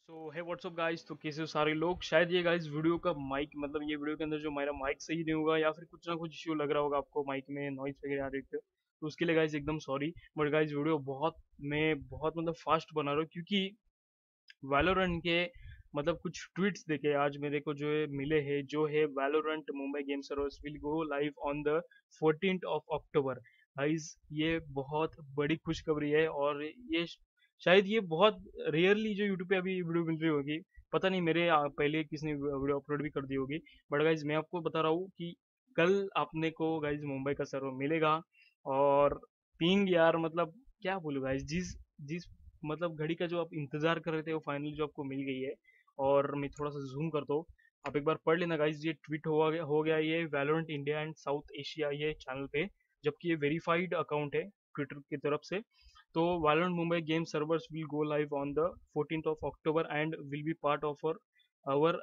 सो है WhatsApp guys. तो कैसे हो सारे लोग। शायद ये गाइस वीडियो का माइक मतलब ये वीडियो के अंदर जो मेरा माइक सही नहीं होगा या फिर कुछ ना कुछ इश्यू लग रहा होगा आपको माइक में नॉइस वगैरह आ रही है तो उसके लिए गाइस एकदम सॉरी। बट गाइस वीडियो बहुत मतलब फास्ट बना रहा हूँ क्योंकि वैलोरेंट के मतलब कुछ ट्वीट्स देखे आज मेरे को जो है मिले हैं जो है Valorant Mumbai game servers will go live on the 14th of October. Guys ये बहुत बड़ी खुशखबरी है और ये शायद ये बहुत रेयरली जो यूट्यूब पे अभी वीडियो मिल रही होगी। पता नहीं मेरे पहले किसने वीडियो अपलोड भी कर दी होगी। बट गाइज मैं आपको बता रहा हूँ कि कल आपने को गाइज मुंबई का सर्वर मिलेगा। और पिंग यार मतलब क्या बोलूँ गाइज जिस जिस मतलब घड़ी का जो आप इंतजार कर रहे थे वो फाइनली जो आपको मिल गई है। और मैं थोड़ा सा जूम करता हूँ। आप एक बार पढ़ लेना गाइज ये ट्वीट हो गया ये Valorant India and South Asia ये चैनल पे। जबकि ये वेरीफाइड अकाउंट है ट्विटर की तरफ से। तो Valorant Mumbai game servers will go live on the 14th of October and will be part of our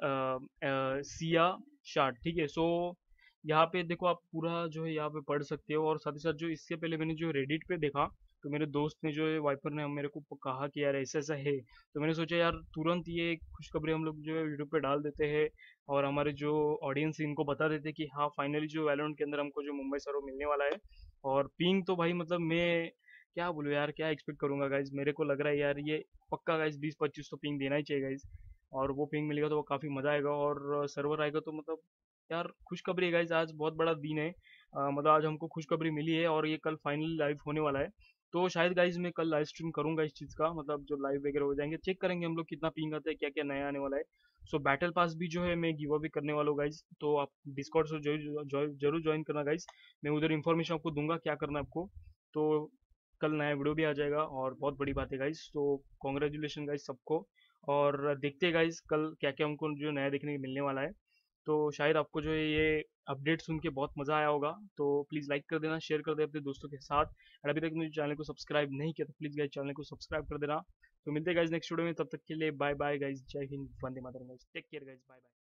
Asia shard. ठीक है। सो यहाँ पे देखो आप पूरा जो है यहाँ पे पढ़ सकते हो। और साथ ही साथ जो इससे पहले मैंने जो रेडिट पे देखा तो मेरे दोस्त ने जो है वाइपर ने मेरे को कहा कि यार ऐसा ऐसा है। तो मैंने सोचा यार तुरंत ये खुशखबरी हम लोग जो है यूट्यूब पे डाल देते हैं और हमारे जो ऑडियंस है इनको बता देते हैं कि हाँ फाइनली जो वैलोरेंट के अंदर हमको जो मुंबई सर्वर मिलने वाला है। और पिंग तो भाई मतलब मैं क्या बोलूँ यार क्या एक्सपेक्ट करूंगा गाइज। मेरे को लग रहा है यार ये पक्का गाइज 20-25 तो पिंग देना ही चाहिए गाइज। और वो पिंग मिलेगा तो वो काफ़ी मज़ा आएगा और सर्वर आएगा तो मतलब यार खुशखबरी है गाइज। आज बहुत बड़ा दिन है। मतलब आज हमको खुशखबरी मिली है और ये कल फाइनली लाइव होने वाला है। तो शायद गाइज मैं कल लाइव स्ट्रीम करूंगा इस चीज़ का मतलब जो लाइव वगैरह हो जाएंगे चेक करेंगे हम लोग कितना पिंग आता है क्या क्या नया आने वाला है। सो बैटल पास भी जो है मैं गिव अवे करने वाला हूँ गाइज। तो आप डिस्कॉर्ड से जरूर ज्वाइन करना गाइज। मैं उधर इन्फॉर्मेशन आपको दूंगा क्या करना है आपको। तो कल नया वीडियो भी आ जाएगा और बहुत बड़ी बात है गाइज। तो कॉन्ग्रेचुलेशन गाइज सबको। और देखते हैं गाइज कल क्या क्या हमको जो नया देखने को मिलने वाला है। तो शायद आपको जो है ये अपडेट सुन के बहुत मज़ा आया होगा। तो प्लीज़ लाइक कर देना शेयर कर दे अपने दोस्तों के साथ। और अभी तक मुझे चैनल को सब्सक्राइब नहीं किया तो प्लीज़ गाइज चैनल को सब्सक्राइब कर देना। तो मिलते हैं गाइज नेक्स्ट वीडियो में। तब तक के लिए बाय बाय गाइज। जय हिंद वंदे मातरम guys. Take care guys. Bye bye.